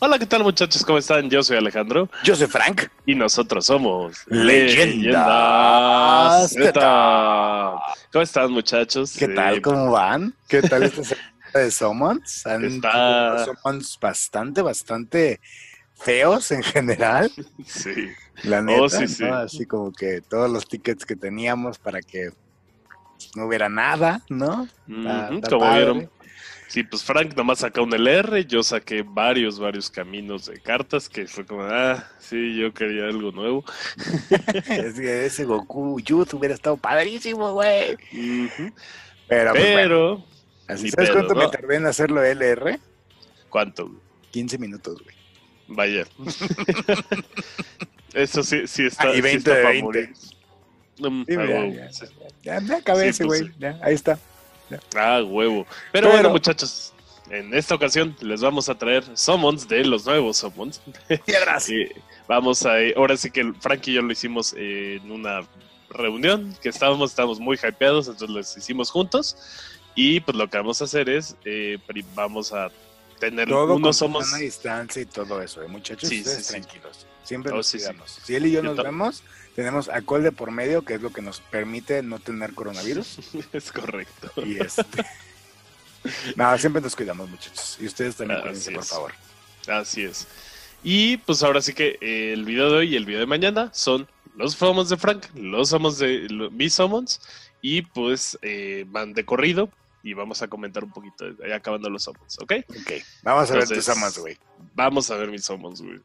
Hola, ¿qué tal muchachos? ¿Cómo están? Yo soy Alejandro Yo soy Frank. y nosotros somos Leyendas Z. Z. ¿Cómo están muchachos? ¿Qué tal? ¿Cómo van? ¿Qué tal esta semana de Summons? Han sido unos Está... Summons bastante feos en general, Sí. la Oh, neta, sí, ¿no? sí. Así como que todos los tickets que teníamos para que no hubiera nada, ¿no? Está Como vieron, padre. sí, pues Frank nomás sacó un LR, yo saqué varios caminos de cartas que fue como, sí, yo quería algo nuevo. Es que ese Goku Youth hubiera estado padrísimo, güey. Ujú. Pero pues bueno, Pero, así, ni ¿sabes pedo, cuánto me ¿no? tardé en hacerlo LR? ¿Cuánto? 15 minutos, güey. Vaya. Eso sí, Y sí 20 está de para 20. morir. Sí, ya, Huevo. ya, Sí, ya me acabé sí, ese, pues sí. güey. Ya, ahí está. Ya. Huevo. Pero bueno, Pero, muchachos, en esta ocasión les vamos a traer summons de los nuevos summons. piedras. Vamos a, ahora sí que Frank y yo lo hicimos en una reunión que estábamos muy hypeados, entonces los hicimos juntos. Y pues lo que vamos a hacer es, vamos a tener Todo con unos su sana summons. distancia y todo eso, muchachos. Sí, sí, Ustedes sí. tranquilos. Siempre Oh, nos sí, sí. cuidamos. Si él y yo Yo nos vemos, tenemos alcohol de por medio, que es lo que nos permite no tener coronavirus. Es correcto. Y nada, siempre nos cuidamos, muchachos. Y ustedes también cuídense, Así por es. favor. Así es. Y pues ahora sí que el video de hoy y el video de mañana son los summons de Frank, los summons de mis summons, y pues van de corrido y vamos a comentar un poquito acabando los summons, ¿ok? Ok, vamos a ver tus amas, Entonces, güey. vamos a ver mis summons, güey.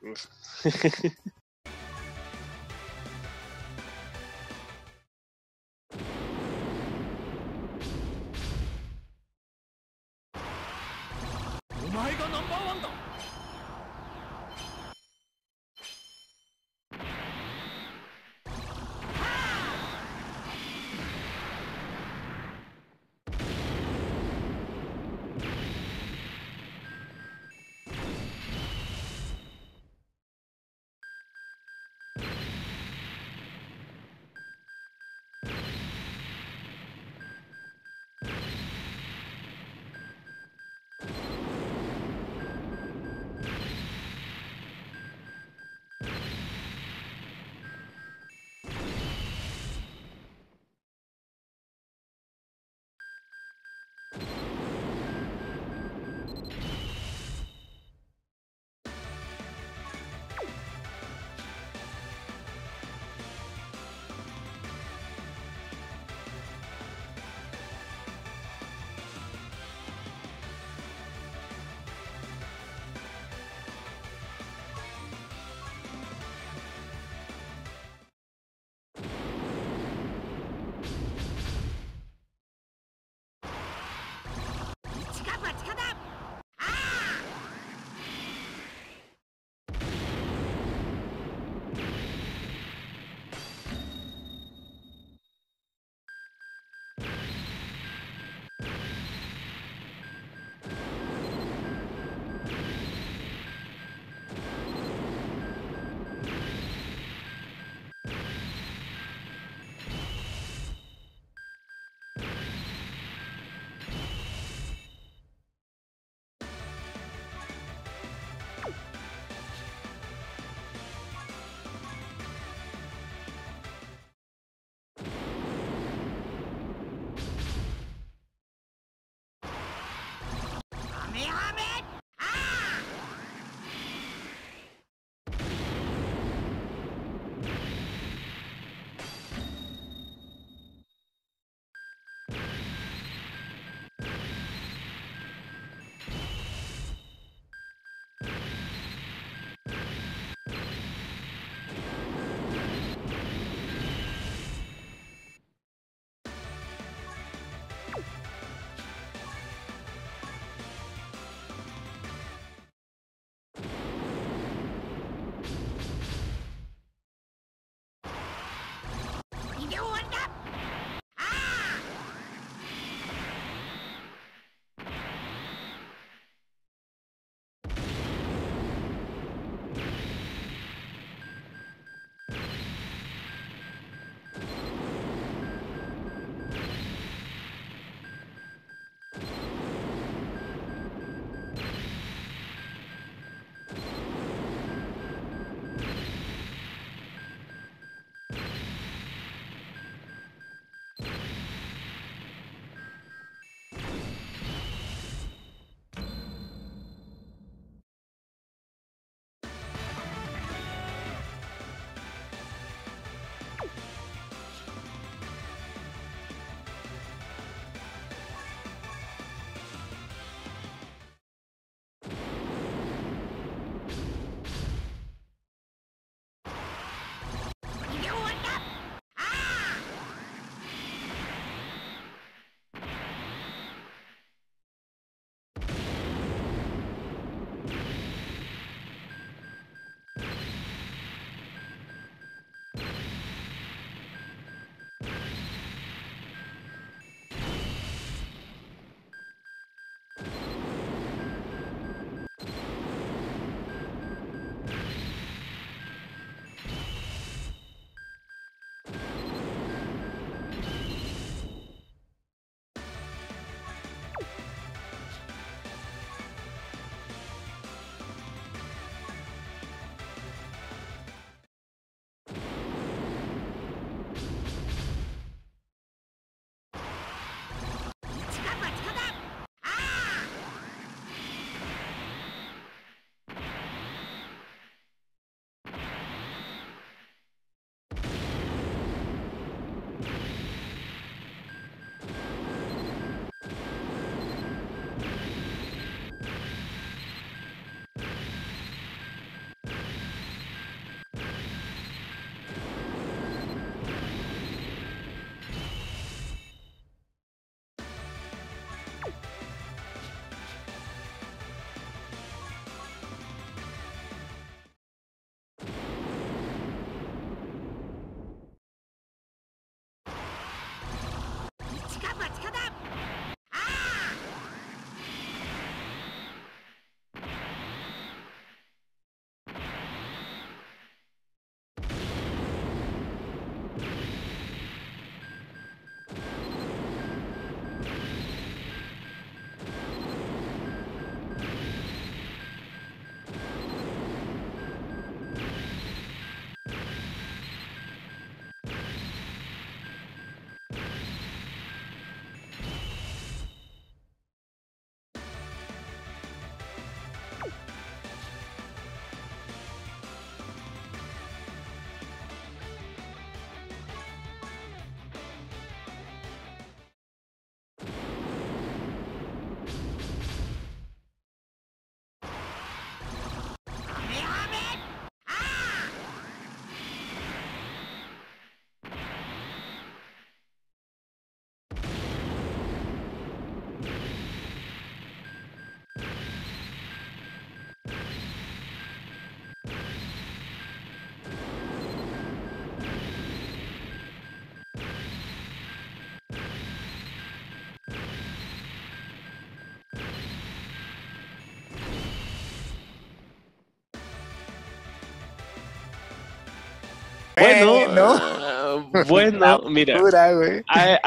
Bueno, mira. Pura, güey.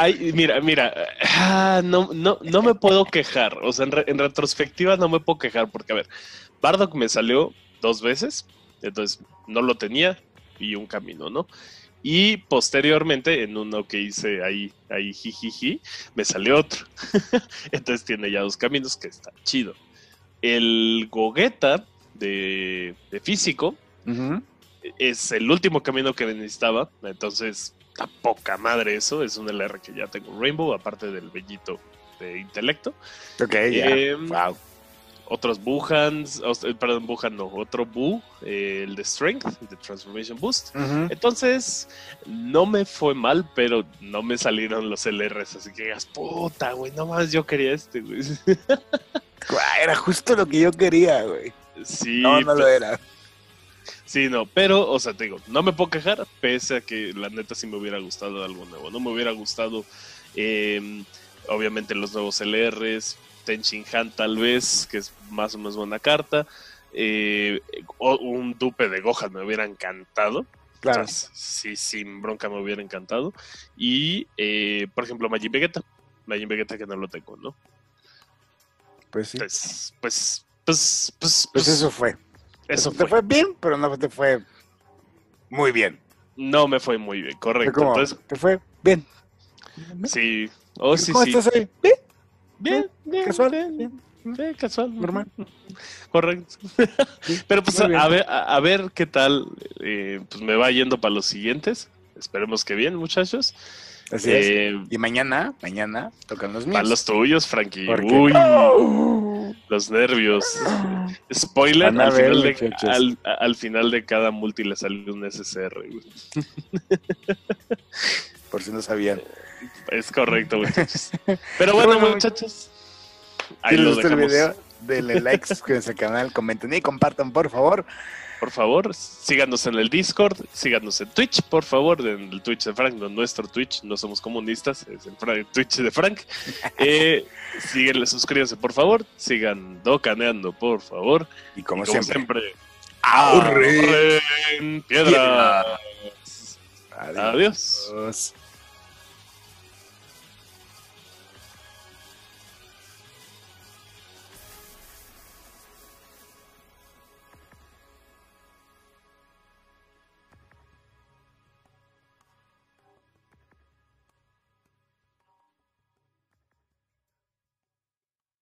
Mira. No me puedo quejar. O sea, en retrospectiva no me puedo quejar porque, a ver, Bardock me salió 2 veces, entonces no lo tenía y un camino, ¿no? Y posteriormente, en uno que hice ahí, jijiji, me salió otro. Entonces tiene ya 2 caminos, que está chido. El Gogeta de físico es el último camino que necesitaba. Entonces, está poca madre eso. Es un LR que ya tengo Rainbow, aparte del bellito de intelecto. Ok, ya. Wow. Otros Buhans, perdón, Buhan no, otro Bu, el de Strength, de Transformation Boost. Entonces, no me fue mal, pero no me salieron los LRs, así que digas, puta, güey, no más, yo quería güey. Era justo lo que yo quería, güey. Sí, no lo era. Sí, no, pero, o sea, te digo, no me puedo quejar, pese a que la neta sí me hubiera gustado algo nuevo. No me hubiera gustado, obviamente, los nuevos LRs, Tenchin Han tal vez, que es más o menos buena carta. Un dupe de Gohan me hubiera encantado. Claro. O sea, sí, sin bronca me hubiera encantado. Y, por ejemplo, Majin Vegeta que no lo tengo, ¿no? Pues sí. Pues eso fue. Eso te fue bien, pero no te fue muy bien. No me fue muy bien, correcto. Entonces, te fue bien. Sí. ¿Cómo estás hoy? Bien. Casual. Bien, casual. Normal. Correcto. Sí, pero pues a ver qué tal pues me va yendo para los siguientes. Esperemos que bien, muchachos. Así es. Y mañana tocan los míos. Para los tuyos, Frankie. Porque... Uy. Los nervios. Spoiler, al final de cada multi le sale un SSR. Por si no sabían. Es correcto, muchachos. Pero bueno, muchachos. Ahí lo dejamos. El video, denle like, suscríbanse al canal, comenten y compartan, por favor. Por favor, síganos en el Discord, síganos en Twitch, por favor, en el Twitch de Frank, no nuestro Twitch, no somos comunistas, es el Twitch de Frank. Síguenle, suscríbanse, por favor, sigan docaneando, por favor. Y como siempre, ahorren piedras. Adiós.